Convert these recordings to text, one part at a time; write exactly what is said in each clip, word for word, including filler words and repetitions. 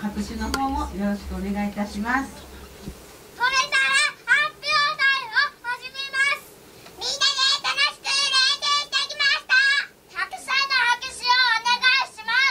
拍手の方もよろしくお願いいたします。 それなら発表会を始めます。みんなで楽しく練習してきました。たくさんの拍手をお願いします。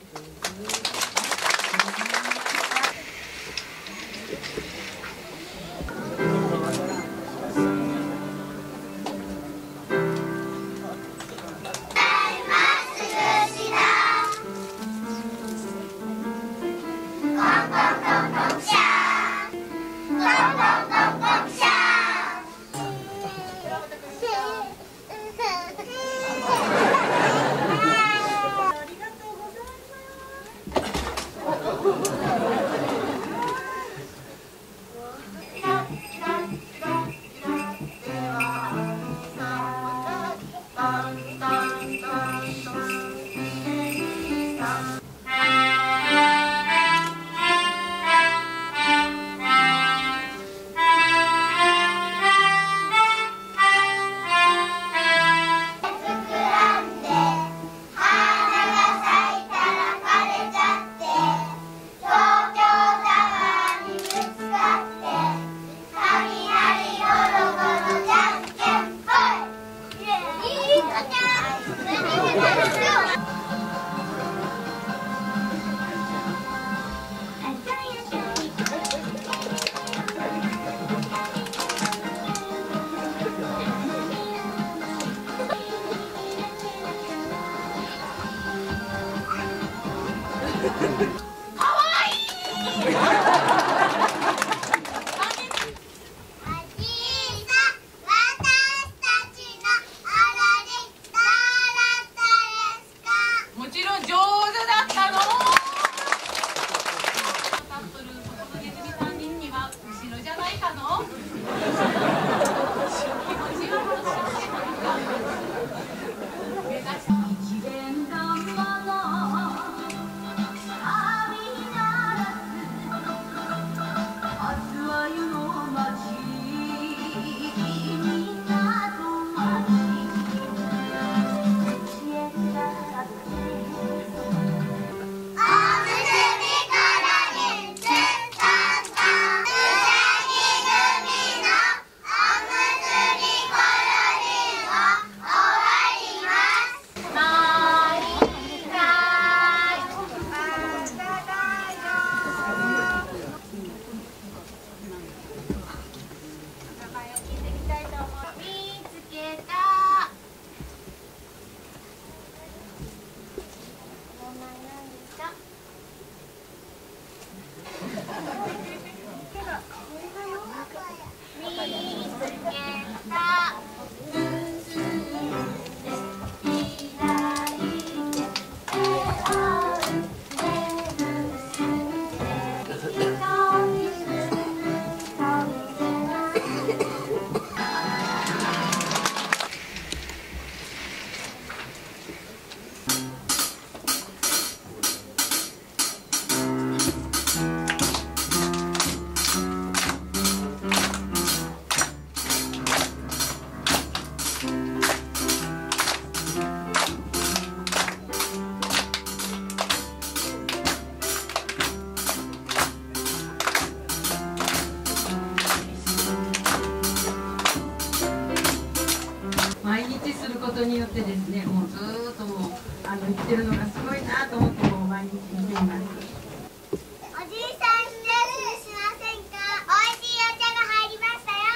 毎日することによってですね、もうずーっともうあの言ってるのがすごいなと思ってもう毎日見ています。 おじいさんレッスンしませんか？おいしいお茶が入りましたよ。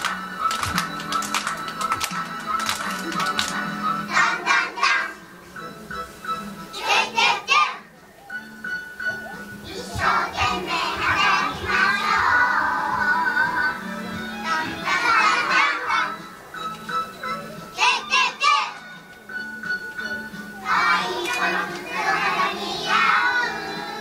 タンタンタン。キュンキュンキュン。一生懸命働きましょう。タンタンタンタン。キュンキュンキュン。可愛いこの服が似合う。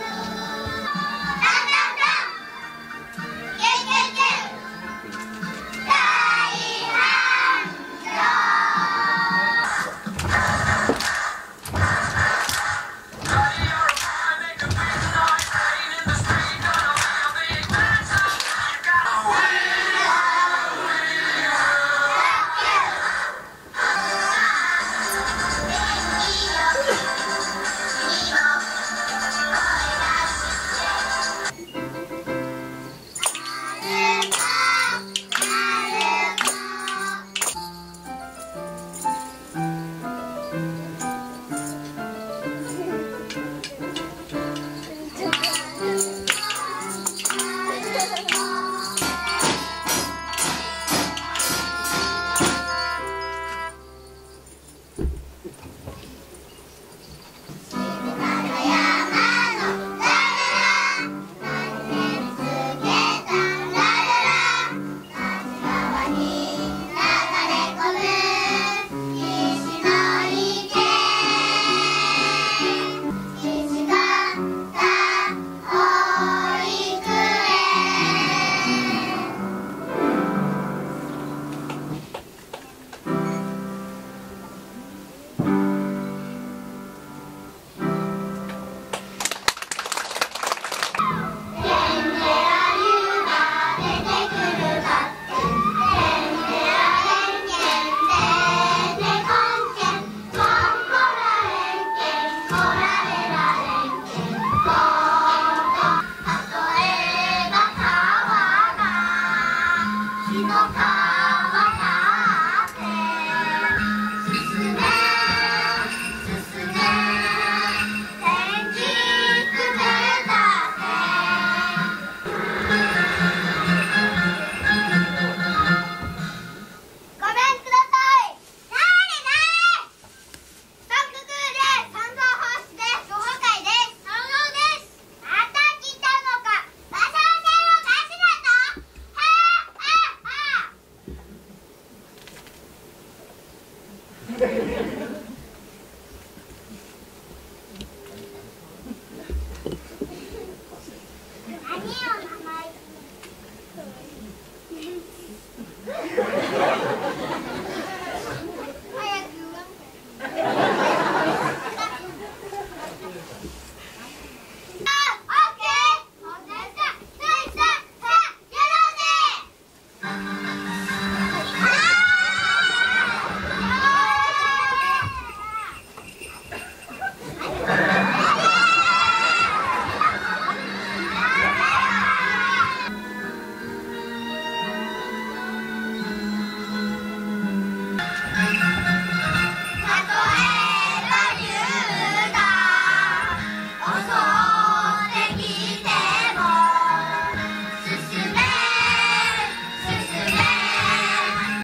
こ